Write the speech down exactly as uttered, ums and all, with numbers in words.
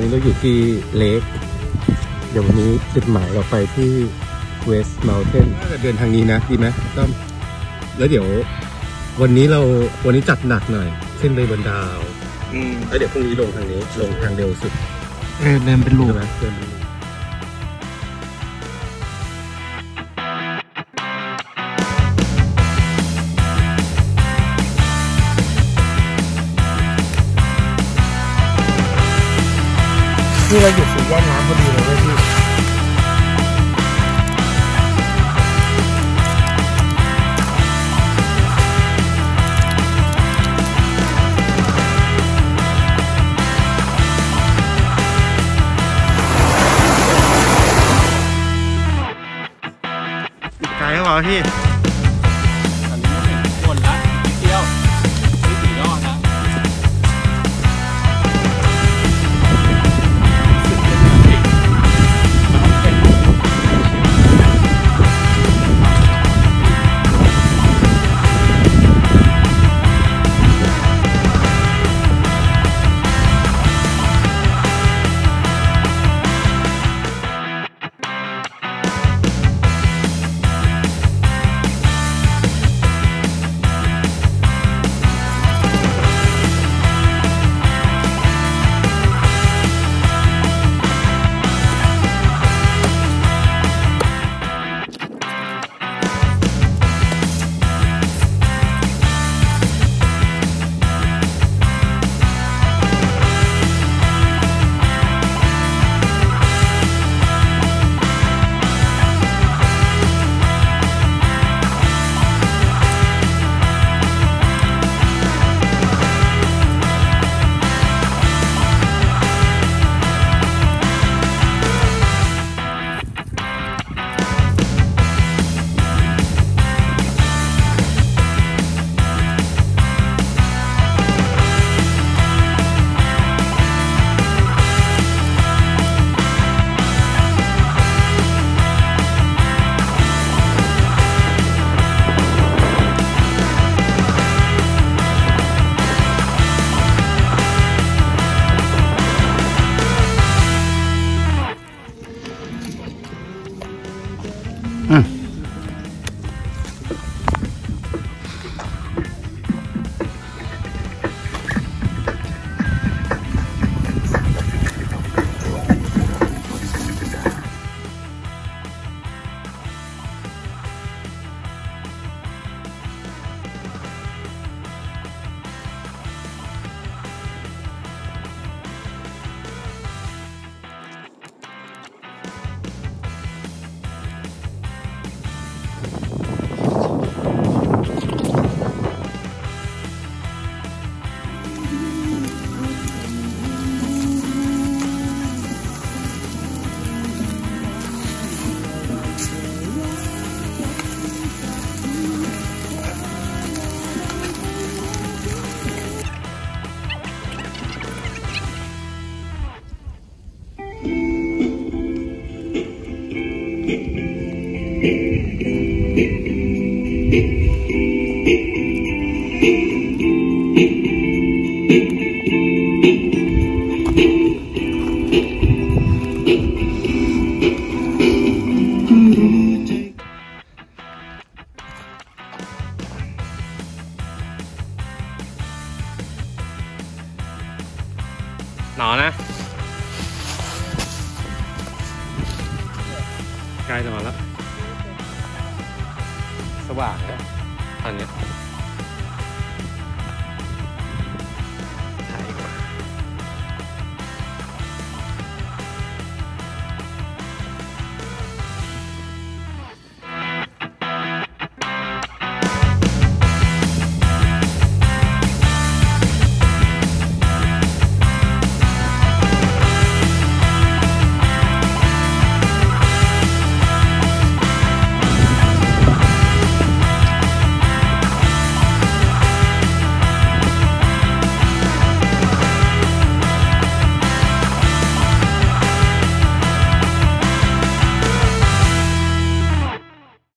นี้เราอยู่ที่เลคเดี๋ยววันนี้จุดหมายเราไปที่เวสต์เมลเทนน่าจะเดินทางนี้นะดีไหมต้อมแล้วเดี๋ยววันนี้เราวันนี้จัดหนักหน่อยขึ้นไปบนดาวอืมแล้วเดี๋ยวพรุ่งนี้ลงทางนี้ลงทางเร็วสุดเออเดินเป็นลูกนะเดินเป็นลูกนี่เราอยู่สี่แยกน้ำพอดีเลยเว้ยพี่ไกลหรือเปล่าพี่อันนี้ไม่ถึงคนละเที่ยวที่สี่ยอดนะหนอนะใกล้นอนแล้วสว่างแล้วตอนนี้